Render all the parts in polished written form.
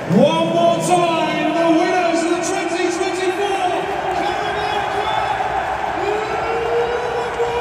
One more time, the winners of the 2024 Caravan Cup, Liverpool!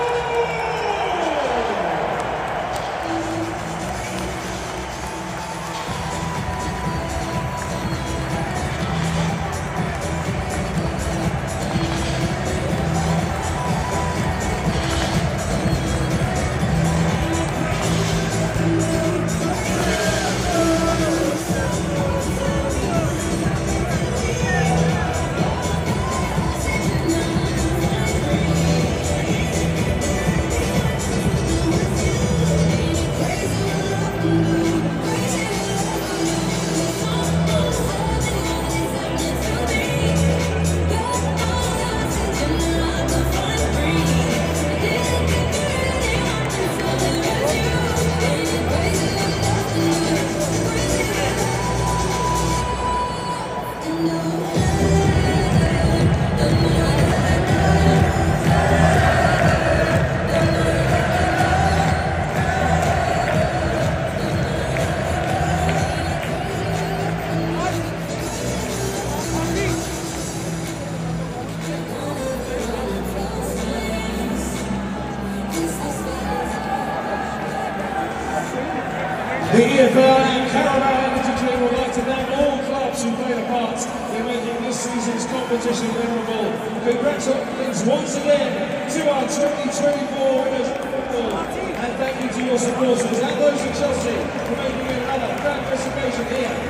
The EFL and Caravan particularly would like to thank all clubs who played a part in making this season's competition memorable. Congratulations once again to our 2024 winners of football, and thank you to your supporters and those of Chelsea for making it another grand presentation here